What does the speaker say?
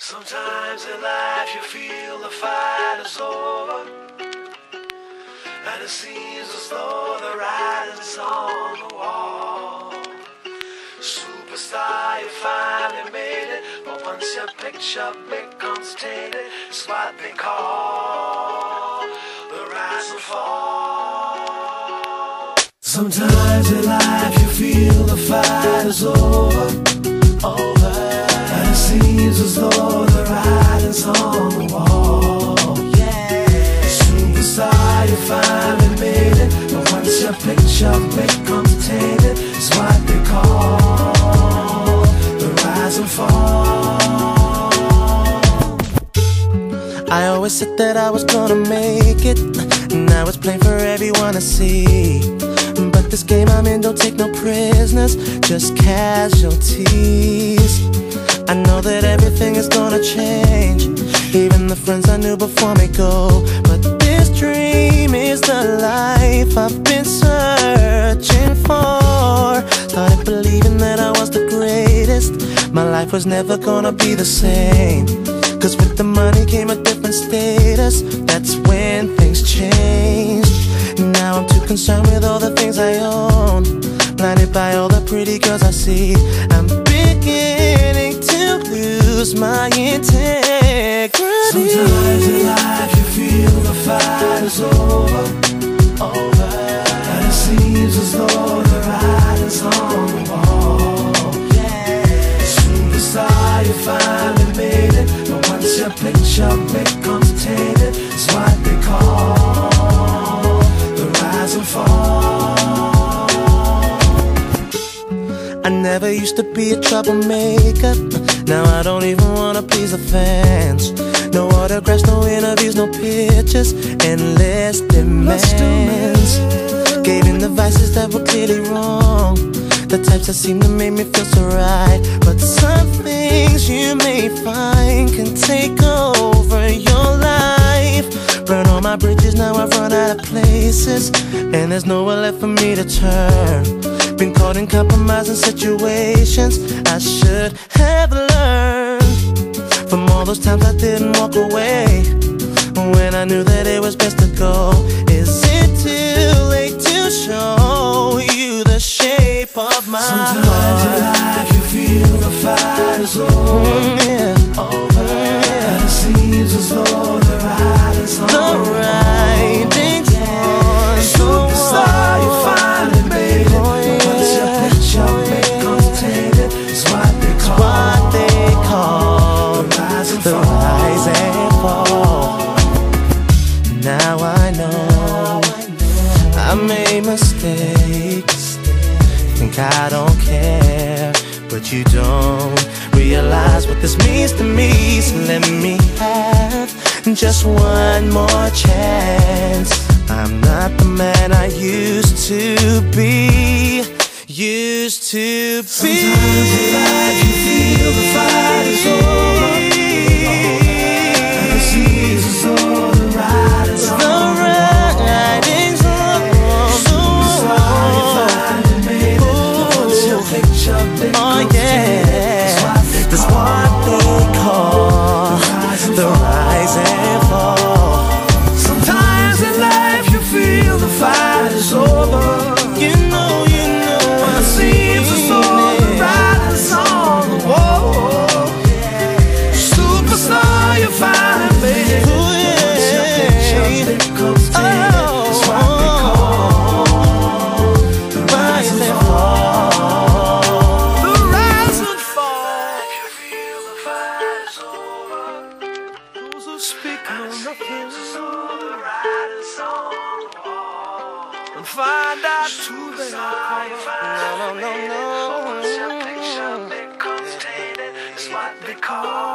Sometimes in life you feel the fight is over, and it seems as though the writing's on the wall. Superstar, you finally made it, but once your picture becomes tainted, it's what they call the rise and fall. Sometimes in life you feel the fight is over, and it seems as though the writing's on the wall. Superstar, you finally made it, but once your picture becomes tainted, it's what they call the rise and fall. I always said that I was gonna make it, now it's plain for everyone to see. But this game I'm in don't take no prisoners, just casualties. I know that everything is gonna change, even the friends I knew before me go. But this dream is the life I've been searching for. Started believing that I was the greatest, my life was never gonna be the same. Cause with the money came a different status, that's when things changed. Now I'm too concerned with all the things I own, blinded by all the pretty girls I see. I'm beginning to lose my integrity. Sometimes in life you feel the fight is over, and it seems as though the writing's on the wall. Superstar, you finally made it, but once your picture becomes tainted, it's what they call the rise and fall. I never used to be a troublemaker, now I don't even wanna please the fans. No autographs, no interviews, no pictures, endless demands. Gave in the vices that were clearly wrong, the types that seem to make me feel so right. But some things you may find can take over your life. Burn all my bridges, now I've run out of places, and there's nowhere left for me to turn. Been caught in compromising situations I should have learned from all those times I didn't walk away when I knew that it was best to go. Is it too late to show you the shape of my heart? Sometimes in life you feel the fight is over, and it seems as though the writing's on the writing's on the Superstar, you finally made it, but once your picture becomes tainted, it's what they call the rise and fall. Now I know I made mistakes, think I don't care, but you don't realize what this means to me. So let me have just one more chance. I'm not the man I used to be. Sometimes in life you feel the fight is over, and it seems as though the writing's on the wall. Superstar, you finally made it, but once your picture becomes tainted, it's what they call the rise and fall. Sometimes in life you feel the fight is over, You know, and it seems as though the writing's on the wall. Superstar, you finally made it, but once your picture becomes tainted, it's what they call the rise and fall. The rise and fall. If you feel the fight is over, those who speak know nothing, so the writing's on the wall. And find out who they are. no. Once your picture becomes tainted, it's what they call